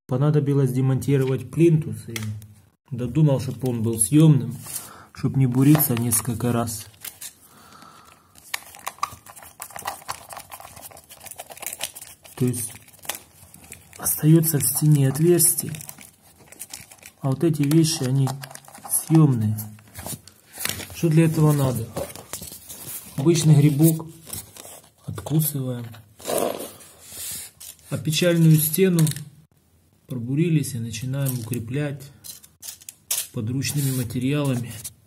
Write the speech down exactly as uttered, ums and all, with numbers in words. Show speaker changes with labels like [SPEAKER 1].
[SPEAKER 1] понадобилось демонтировать плинтус. И додумал, чтобы он был съемным, чтобы не буриться несколько раз. То есть остается в стене отверстие, а вот эти вещи, они съемные. Что для этого надо? Обычный грибок откусываем, а печальную стену пробурились и начинаем укреплять подручными материалами.